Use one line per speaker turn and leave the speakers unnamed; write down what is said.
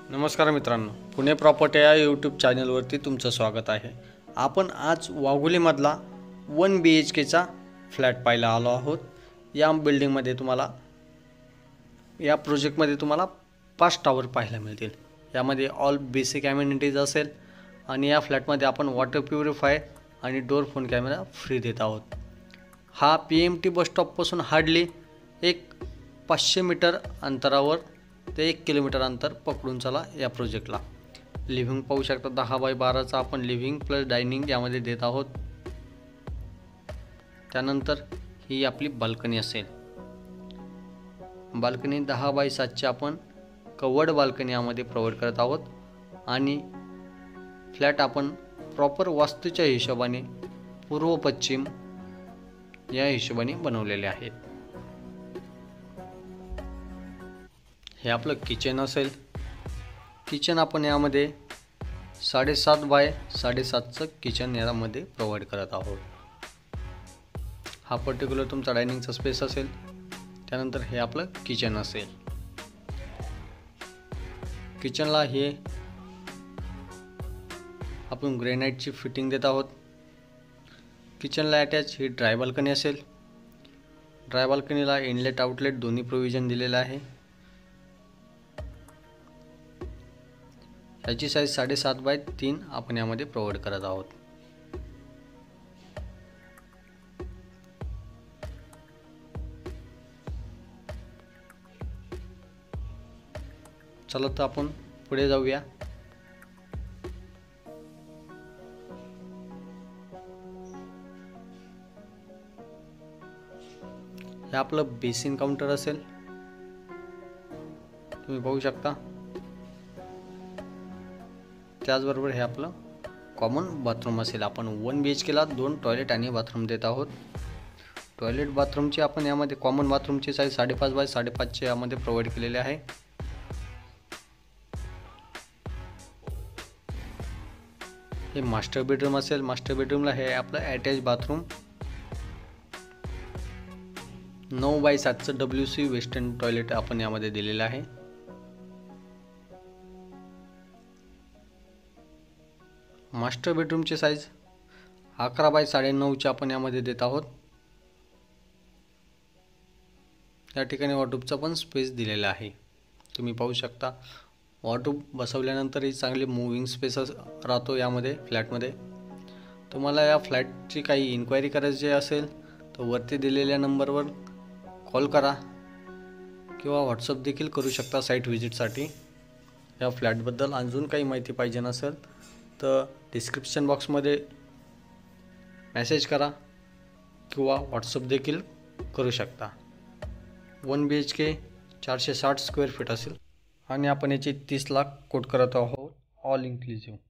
नमस्कार मित्रांनो, पुणे प्रॉपर्टी या यूट्यूब चॅनलवरती तुमचं स्वागत आहे। आपण आज वाघोलीमधला 1 BHKचा फ्लॅट पाहायला आलो आहोत। या बिल्डिंगमध्ये तुम्हाला या प्रोजेक्टमध्ये तुम्हाला 5 टावर पाहायला मिळतील। यामध्ये ऑल बेसिक ॲमेनिटीज असेल आणि या फ्लॅटमध्ये आपण वॉटर प्युरिफायर आणि डोर फोन कॅमेरा फ्री देत आहोत। हा PMT बस स्टॉपपासून हार्डली 500 मीटर अंतरावर ते 1 किलोमीटर अंतर पकडून चला। या प्रोजेक्टला लिव्हिंग पाहू शकता, 10x12चा आपण लिव्हिंग प्लस डायनिंग यामध्ये देत आहोत। त्यानंतर ही आपली बाल्कनी असेल। बाल्कनी 10x7ची आपण कवर्ड बाल्कनी यामध्ये प्रोव्हाइड करत आहोत आणि फ्लॅट आपण प्रॉपर वास्तूच्या हिशोबाने पूर्व पश्चिम या हिशोबाने बनवलेले आहेत। हे आपलं किचन असेल। किचन आपण यामध्ये 7.5x7चं किचन यामध्ये प्रोव्हाइड करत आहोत। हा पर्टिक्युलर तुमचा डायनिंगचा स्पेस असेल। त्यानंतर हे आपलं किचन असेल। किचनला हे आपण ग्रेनाइटची फिटिंग देत आहोत। किचनला अटॅच ही ड्राय बाल्कनी असेल। ड्राय बाल्कनीला इनलेट आउटलेट दोन्ही प्रोव्हिजन दिलेलं आहे। याची साईज 7.5x3 आपण यामध्ये प्रोव्हाइड करत आहोत। चला तर आपण पुढे जाऊया। हे आपलं बेसिन काउंटर असेल, तुम्ही पाहू शकता। त्याचबरोबर हे आपलं कॉमन बाथरूम असेल। आपण 1 BHKला 2 टॉयलेट आणि बाथरूम देत आहोत। टॉयलेट बाथरूमची आपण यामध्ये कॉमन बाथरूमची साईज 5.5x5.5चे यामध्ये प्रोव्हाइड केलेले आहे। हे मास्टर बेडरूम असेल। मास्टर बेडरूमला हे आपलं अटॅच बाथरूम 9x7चं WC वेस्टर्न टॉयलेट आपण यामध्ये दिलेलं आहे। मास्टर बेडरूमची साईज 11x9.5ची आपण यामध्ये देत आहोत। या ठिकाणी वॉर्डरोबचा पण स्पेस दिलेला आहे। तुम्ही पाहू शकता वॉर्डरोब बसवल्यानंतर ही चांगली मूव्हिंग स्पेस राहतो यामध्ये फ्लॅटमध्ये। तुम्हाला या फ्लॅटची काही इन्क्वायरी करायची असेल तर वरती दिलेल्या नंबरवर कॉल करा किंवा व्हॉट्सअप देखील करू शकता साईट व्हिजिटसाठी। या फ्लॅटबद्दल अजून काही माहिती पाहिजे नसेल तर डिस्क्रिप्शन बॉक्समध्ये मेसेज करा किंवा व्हॉट्सअप देखील करू शकता। 1 BHK 460 स्क्वेअर फीट असेल आणि आपण याची 30 लाख कोट करत आहोत ऑल इन्क्लुसिव्ह।